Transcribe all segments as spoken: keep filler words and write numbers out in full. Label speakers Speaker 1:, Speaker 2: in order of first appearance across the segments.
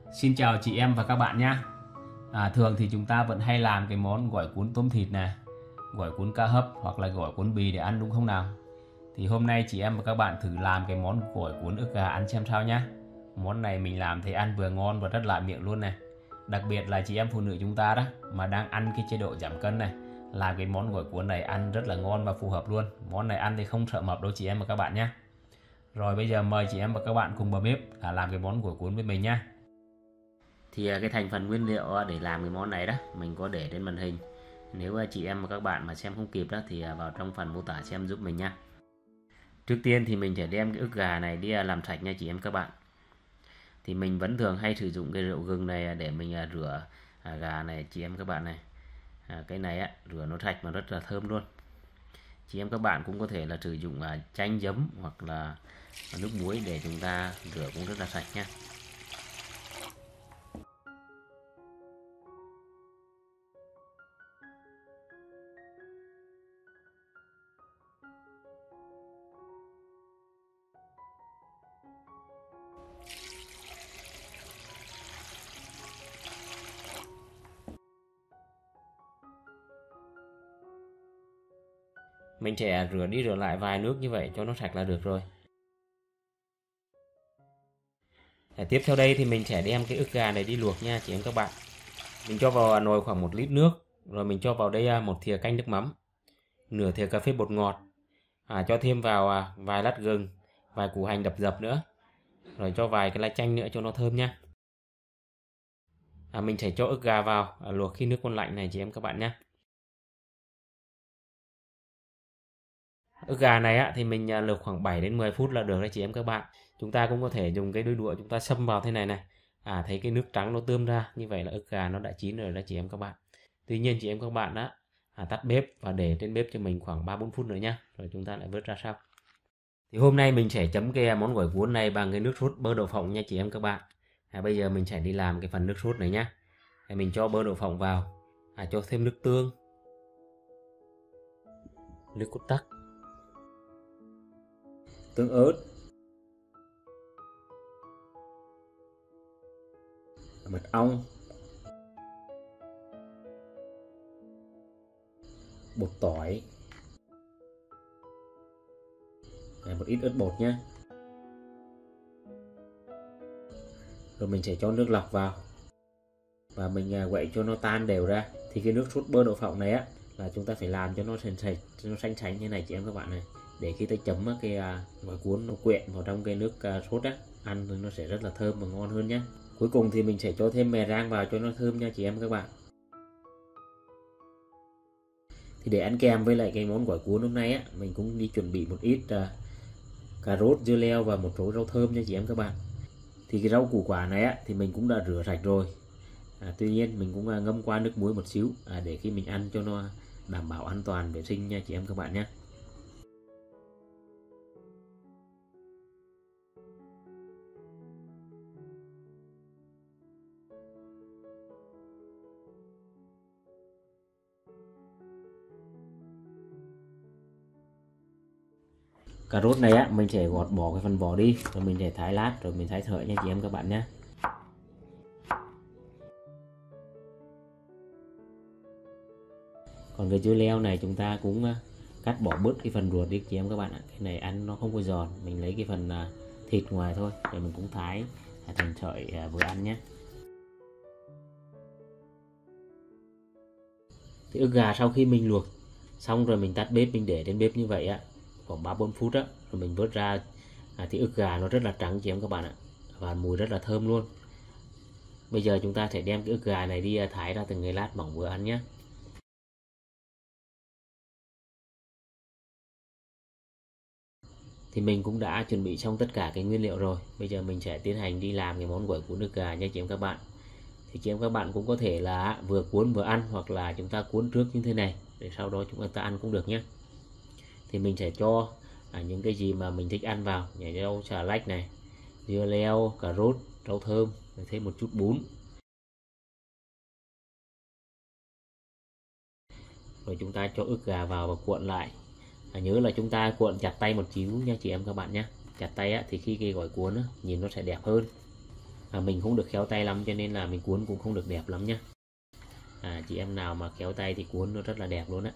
Speaker 1: Xin chào chị em và các bạn nhé. À, thường thì chúng ta vẫn hay làm cái món gỏi cuốn tôm thịt này, gỏi cuốn cá hấp hoặc là gỏi cuốn bì để ăn đúng không nào? Thì hôm nay chị em và các bạn thử làm cái món gỏi cuốn ức gà ăn xem sao nhé. Món này mình làm thấy ăn vừa ngon và rất lạ miệng luôn này. Đặc biệt là chị em phụ nữ chúng ta đó mà đang ăn cái chế độ giảm cân này, làm cái món gỏi cuốn này ăn rất là ngon và phù hợp luôn. Món này ăn thì không sợ mập đâu chị em và các bạn nhé. Rồi bây giờ mời chị em và các bạn cùng vào bếp làm cái món gỏi cuốn với mình nhé. Thì cái thành phần nguyên liệu để làm cái món này đó mình có để trên màn hình. Nếu chị em và các bạn mà xem không kịp đó thì vào trong phần mô tả xem giúp mình nha. Trước tiên thì mình sẽ đem cái ức gà này đi làm sạch nha chị em các bạn. Thì mình vẫn thường hay sử dụng cái rượu gừng này để mình rửa gà này chị em các bạn này. Cái này á, rửa nó sạch mà rất là thơm luôn. Chị em các bạn cũng có thể là sử dụng chanh giấm hoặc là nước muối để chúng ta rửa cũng rất là sạch nha. Mình sẽ rửa đi rửa lại vài nước như vậy cho nó sạch là được rồi. Tiếp theo đây thì mình sẽ đem cái ức gà này đi luộc nha chị em các bạn. Mình cho vào nồi khoảng một lít nước, rồi mình cho vào đây một thìa canh nước mắm, nửa thìa cà phê bột ngọt, à, cho thêm vào vài lát gừng, vài củ hành đập dập nữa, rồi cho vài cái lá chanh nữa cho nó thơm nha. À, mình sẽ cho ức gà vào à, luộc khi nước còn lạnh này chị em các bạn nhé. Ức gà này á, thì mình luộc khoảng bảy đến mười phút là được đấy chị em các bạn. Chúng ta cũng có thể dùng cái đôi đũa chúng ta xâm vào thế này này. À, thấy cái nước trắng nó tươm ra, như vậy là ức gà nó đã chín rồi đó chị em các bạn. Tuy nhiên chị em các bạn á, à, tắt bếp và để trên bếp cho mình khoảng ba bốn phút nữa nhá, rồi chúng ta lại vớt ra sau. Thì hôm nay mình sẽ chấm cái món gỏi cuốn này bằng cái nước sốt bơ đậu phộng nha chị em các bạn. À, bây giờ mình sẽ đi làm cái phần nước sốt này nhá. À, mình cho bơ đậu phộng vào, à, cho thêm nước tương, nước cốt tắc, tương ớt, mật ong, bột tỏi, một ít ớt bột nhé. Rồi mình sẽ cho nước lọc vào và mình quậy cho nó tan đều ra. Thì cái nước sốt bơ đậu phộng này á là chúng ta phải làm cho nó sền sệt, cho nó xanh xanh như này chị em các bạn này, để khi ta chấm cái gỏi cuốn nó quyện vào trong cái nước sốt á, ăn thì nó sẽ rất là thơm và ngon hơn nhé. Cuối cùng thì mình sẽ cho thêm mè rang vào cho nó thơm nha chị em các bạn. Thì để ăn kèm với lại cái món gỏi cuốn hôm nay á, mình cũng đi chuẩn bị một ít uh, cà rốt, dưa leo và một số rau thơm nha chị em các bạn. Thì cái rau củ quả này á, thì mình cũng đã rửa sạch rồi. À, tuy nhiên mình cũng uh, ngâm qua nước muối một xíu à, để khi mình ăn cho nó đảm bảo an toàn vệ sinh nha chị em các bạn nhé. Cà rốt này á, mình sẽ gọt bỏ cái phần vỏ đi, rồi mình để thái lát, rồi mình thái sợi nha chị em các bạn nhé. Còn cái dưa leo này chúng ta cũng cắt bỏ bớt cái phần ruột đi chị em các bạn ạ. Cái này ăn nó không có giòn, mình lấy cái phần thịt ngoài thôi, để mình cũng thái thành sợi vừa ăn nhé. Thì ức gà sau khi mình luộc xong rồi mình tắt bếp, mình để trên bếp như vậy á khoảng ba bốn phút á, rồi mình vớt ra. À, thì ức gà nó rất là trắng chị em các bạn ạ, và mùi rất là thơm luôn. Bây giờ chúng ta sẽ đem cái ức gà này đi thái ra từng cái lát mỏng vừa ăn nhé. Thì mình cũng đã chuẩn bị xong tất cả cái nguyên liệu rồi. Bây giờ mình sẽ tiến hành đi làm cái món gỏi cuốn ức gà nha chị em các bạn. Thì chị em các bạn cũng có thể là vừa cuốn vừa ăn, hoặc là chúng ta cuốn trước như thế này để sau đó chúng ta ăn cũng được nhé. Thì mình sẽ cho à, những cái gì mà mình thích ăn vào, nhảy rau xà lách này, dưa leo, cà rốt, rau thơm, rồi thêm một chút bún. Rồi chúng ta cho ức gà vào và cuộn lại. À, nhớ là chúng ta cuộn chặt tay một xíu nha chị em các bạn nhé. Chặt tay á, thì khi cái gỏi cuốn á, nhìn nó sẽ đẹp hơn. à, mình không được khéo tay lắm cho nên là mình cuốn cũng không được đẹp lắm nhá. À, chị em nào mà khéo tay thì cuốn nó rất là đẹp luôn á.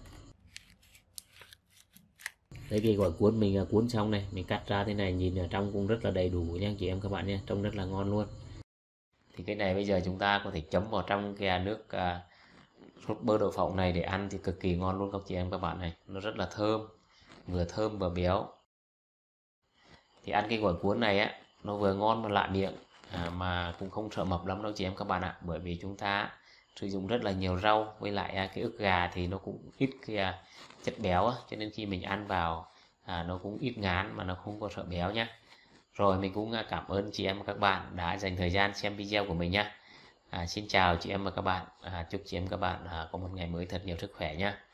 Speaker 1: Đấy, cái gỏi cuốn mình cuốn xong này, mình cắt ra thế này, nhìn ở trong cũng rất là đầy đủ nha chị em các bạn nha, trông rất là ngon luôn. Thì cái này bây giờ chúng ta có thể chấm vào trong cái nước à, sốt bơ đậu phộng này để ăn thì cực kỳ ngon luôn các chị em các bạn này, nó rất là thơm, vừa thơm vừa béo. Thì ăn cái gỏi cuốn này á, nó vừa ngon mà lạ miệng, à, mà cũng không sợ mập lắm đâu chị em các bạn ạ, bởi vì chúng ta sử dụng rất là nhiều rau, với lại à, cái ức gà thì nó cũng ít cái à, chất béo á, cho nên khi mình ăn vào à, nó cũng ít ngán mà nó không có sợ béo nhá. Rồi mình cũng à, cảm ơn chị em và các bạn đã dành thời gian xem video của mình nhá. À, xin chào chị em và các bạn, à, chúc chị em các bạn à, có một ngày mới thật nhiều sức khỏe nhá.